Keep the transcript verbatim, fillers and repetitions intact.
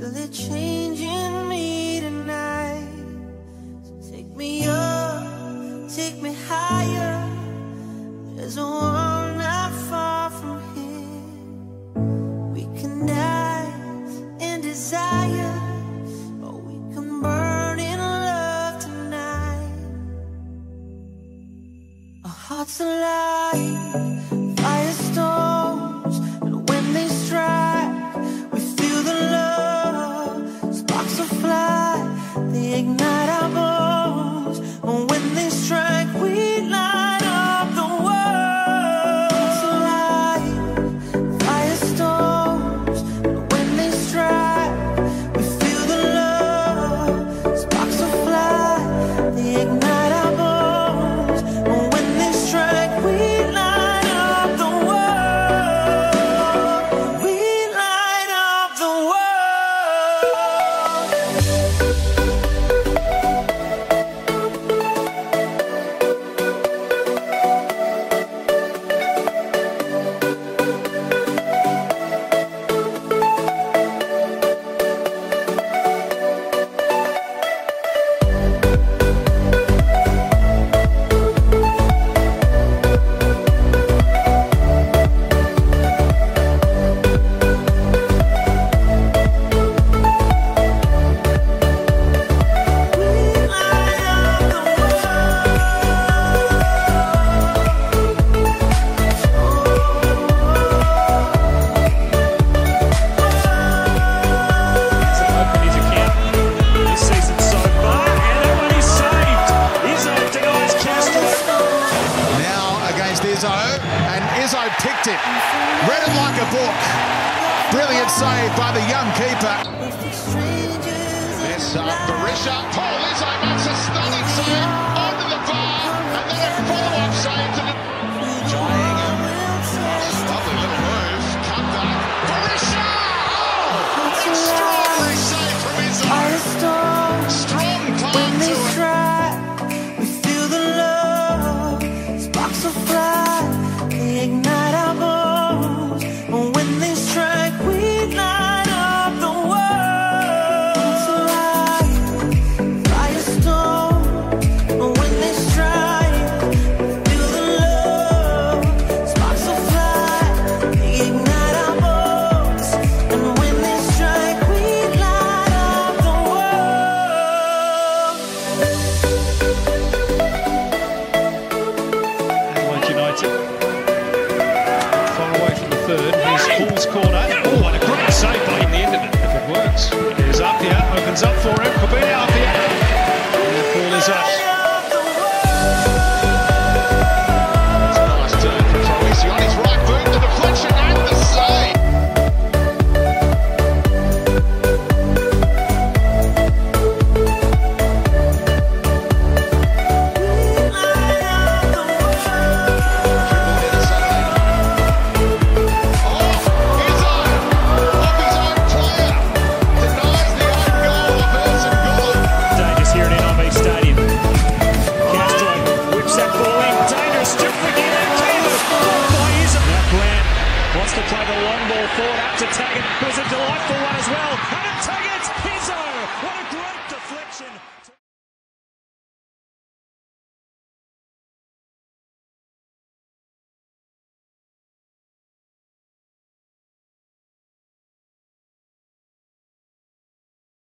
feel it changing me tonight. So take me up, take me higher. There's a world not far from here. We can dance in desire, or we can burn in love tonight. Our hearts alive, firestorms, and when they strike, we feel the love. Sparks will fly, they ignite our bones, and when they strike, we light up the world. Hearts alive, firestorms, and when they strike, we feel the love. Sparks will fly, they ignite our bones, and when they strike, we light up the world. We light up the world. Izzo, and Izzo ticked it. Read it like a book. Brilliant save by the young keeper. There's uh, Berisha. Paul Izzo makes a stunning save onto the bar, and then a follow-up save to the... Trying him. Lovely little move. Cut back. Berisha! Oh! Extraordinary save from Izzo. Strong palm to it. We feel the love. Sparks will fly, they ignite our bones, and when they strike, we light up the world. It's alive, firestorm, and when they strike, we feel the love. Sparks will fly, they ignite our bones, and when they strike, we light up the world. Far away from the third. Here's Paul's corner. Oh, and a great save by him. The end of it, if it works. Here's Appiah, opens up for him. Could be Appiah. And Paul is up. It's a nice turn from Troisi on his right boot, the deflection and the save. Davis here at N R B Stadium. Castro whips that ball in. Dangerous.